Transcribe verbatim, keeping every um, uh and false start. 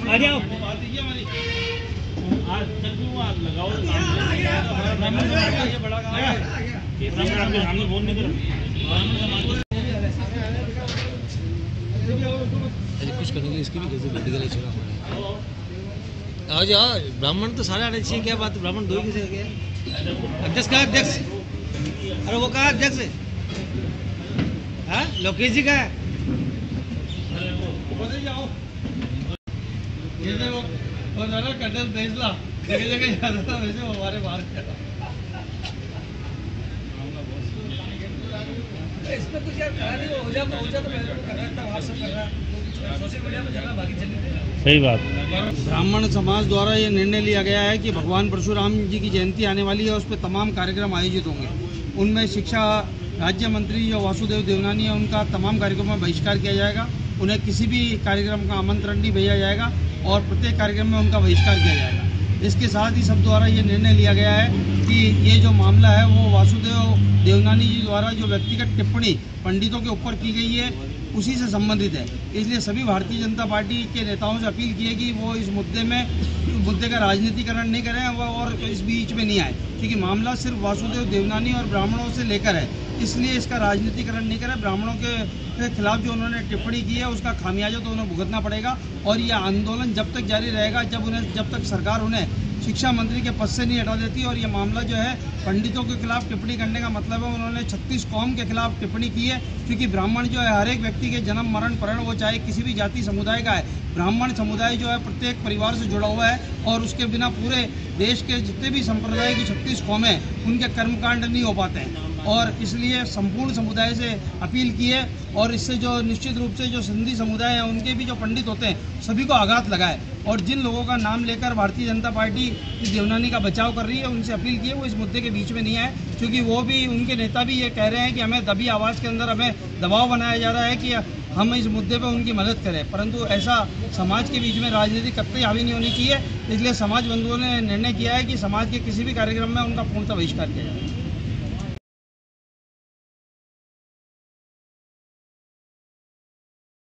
आ जाओ। कुछ करने के लिए इसकी भी कैसे मेडिकल छोड़ा पड़ा है। आज यार ब्राह्मण तो सारे आने चाहिए, क्या बात है, ब्राह्मण दो ही कैसे गए? अध्यक्ष कहाँ अध्यक्ष? अरे वो कहाँ अध्यक्ष? हाँ लोकेश जी का है। ये देखो वो ज़रा कटल भेज ला, जगह जगह जाता था वैसे वो हमारे बाहर इसमें कुछ यार कहा नहीं, हो जाता हो जाता मैं कर रहा था, व्हाट्सएप कर रहा है, सोशल मीडिया पे चला बाकी चलने। सही बात। ब्राह्मण समाज द्वारा ये निर्णय लिया गया है कि भगवान परशुराम जी की जयंती आने वाली है, उस पर तमाम कार्यक्रम आयोजित होंगे। उनमें शिक्षा राज्य मंत्री जो वासुदेव देवनानी है उनका तमाम कार्यक्रमों में बहिष्कार किया जाएगा। उन्हें किसी भी कार्यक्रम का आमंत्रण नहीं भेजा जाएगा और प्रत्येक कार्यक्रम में उनका बहिष्कार किया जाएगा। इसके साथ ही सब द्वारा ये निर्णय लिया गया है कि ये जो मामला है वो वासुदेव देवनानी जी द्वारा जो व्यक्तिगत टिप्पणी पंडितों के ऊपर की गई है उसी से संबंधित है। इसलिए सभी भारतीय जनता पार्टी के नेताओं से अपील की है कि वो इस मुद्दे में मुद्दे का राजनीतिकरण नहीं करें और इस बीच में नहीं आए, क्योंकि मामला सिर्फ वासुदेव देवनानी और ब्राह्मणों से लेकर है, इसलिए इसका राजनीतिकरण नहीं करें। ब्राह्मणों के खिलाफ जो उन्होंने टिप्पणी की है उसका खामियाजा तो उन्हें भुगतना पड़ेगा और यह आंदोलन जब तक जारी रहेगा जब उन्हें जब तक सरकार उन्हें शिक्षा मंत्री के पद से नहीं हटा देती। और ये मामला जो है पंडितों के खिलाफ टिप्पणी करने का मतलब है उन्होंने छत्तीस कौम के खिलाफ टिप्पणी की है, क्योंकि ब्राह्मण जो है हर एक व्यक्ति के जन्म मरण परण वो चाहे किसी भी जाति समुदाय का है, ब्राह्मण समुदाय जो है प्रत्येक परिवार से जुड़ा हुआ है और उसके बिना पूरे देश के जितने भी संप्रदाय की छत्तीस कौमें उनके कर्मकांड नहीं हो पाते हैं। और इसलिए संपूर्ण समुदाय से अपील की है और इससे जो निश्चित रूप से जो सिंधी समुदाय है उनके भी जो पंडित होते हैं सभी को आघात लगाए। और जिन लोगों का नाम लेकर भारतीय जनता पार्टी इस देवनानी का बचाव कर रही है उनसे अपील की है वो इस मुद्दे के बीच में नहीं आए, क्योंकि वो भी उनके नेता भी ये कह रहे हैं कि हमें दबी आवाज़ के अंदर हमें दबाव बनाया जा रहा है कि हम इस मुद्दे पर उनकी मदद करें, परंतु ऐसा समाज के बीच में राजनीति कतई हावी नहीं होनी चाहिए। इसलिए समाज बंधुओं ने निर्णय किया है कि समाज के किसी भी कार्यक्रम में उनका पूर्णतः बहिष्कार किया जाए।